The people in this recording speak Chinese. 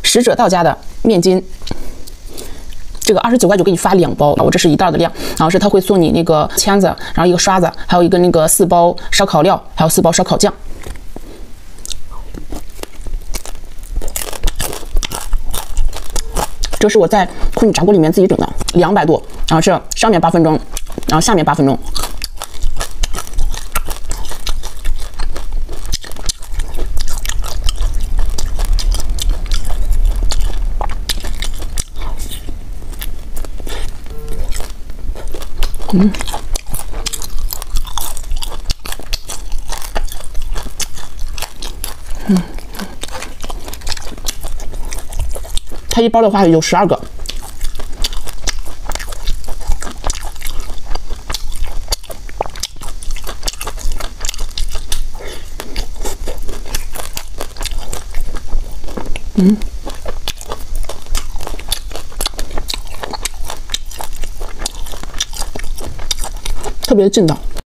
使者到家的面筋。这个29块9给你发2包，我这是1袋的量，然后是他会送你那个签子，然后一个刷子，还有一个那个4包烧烤料，还有4包烧烤酱。这是我在空气炸锅里面自己整的，200度，然后是上面8分钟，然后下面8分钟。它一包的话有12个。特别劲道。